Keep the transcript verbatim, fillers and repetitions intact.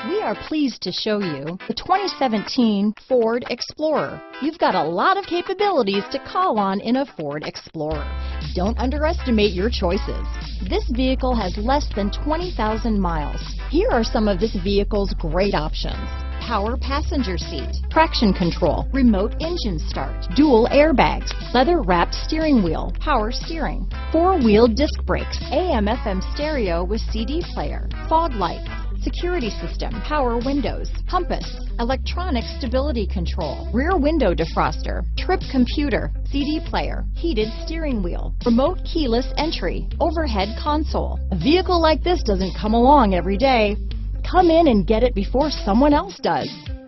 We are pleased to show you the twenty seventeen Ford Explorer. You've got a lot of capabilities to call on in a Ford Explorer. Don't underestimate your choices. This vehicle has less than twenty thousand miles. Here are some of this vehicle's great options: power passenger seat, traction control, remote engine start, dual airbags, leather-wrapped steering wheel, power steering, four-wheel disc brakes, A M F M stereo with C D player, fog lights, security system, power windows, compass, electronic stability control, rear window defroster, trip computer, C D player, heated steering wheel, remote keyless entry, overhead console. A vehicle like this doesn't come along every day. Come in and get it before someone else does.